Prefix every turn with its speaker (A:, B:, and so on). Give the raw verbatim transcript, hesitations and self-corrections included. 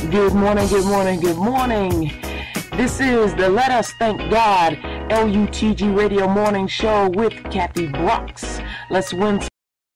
A: Good morning, good morning, good morning. This is the Let Us Thank God L U T G Radio Morning Show with Kathy Brocks. Let's win